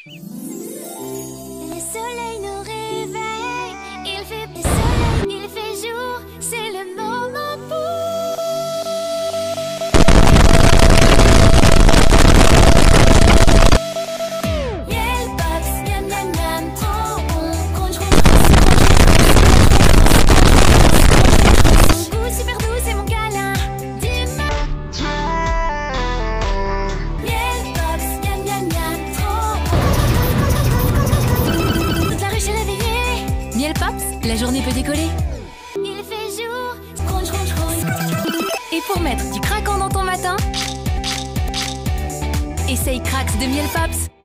Le soleil nous réveille, il fait soleil, il fait jour, c'est le moment pour Miel Pops, miam miam miam, trop bon, crunch crunch crunch, son goût super doux, c'est mon câlin. Dis-moi Miel Pops, miam miam miam, trop bon. Toute la rue s'est réveillée. Miel Pops, la journée peut décoller. Il fait jour, crunch crunch crunch. Et pour mettre du craquant dans ton matin, essaye Cracks de Miel Pops.